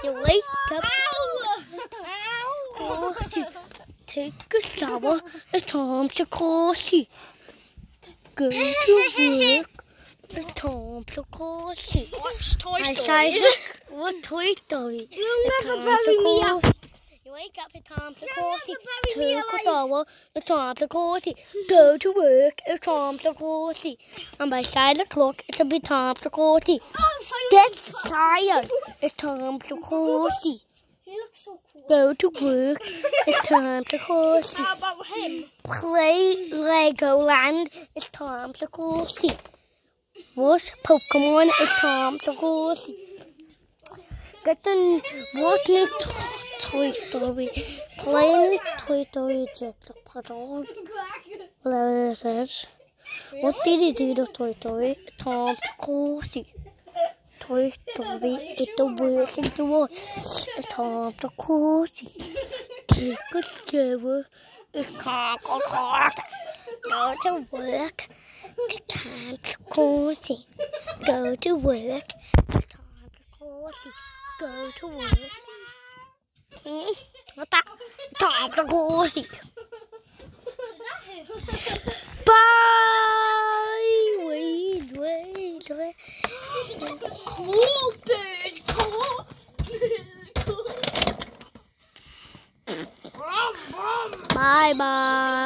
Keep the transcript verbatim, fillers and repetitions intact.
You wake up. Courtesy. Take a shower. It's time to courtesy. Go to work. It's time to courtesy. What's Toy Story? What Toy Story? You'll never bury me up. You wake up, it's time to courtesy. Take a shower, it's time to courtesy. Go to work, it's time to courtesy. And by five o'clock, it'll be time to courtesy. Get tired, it's time to courtesy. He looks so cool. Go to work, it's time to courtesy. How about him? Play Legoland, it's time to courtesy. Watch Pokemon, it's time to courtesy. Get the watch new Toy Story. Play new Toy Story Jet the Puddle. Whatever it says. What did he do to Toy Story? Time to courtesy. Toy Story is the worst thing to watch. It's time to courtesy. Take a shower. It's time to courtesy. Go to work. It's time to courtesy. Go to work. It's time to courtesy. Go to work. Hmm? What's that? Time to courtesy. Bye. Wait, wait, wait. Cool bird, cool bird, cool. Bye bye.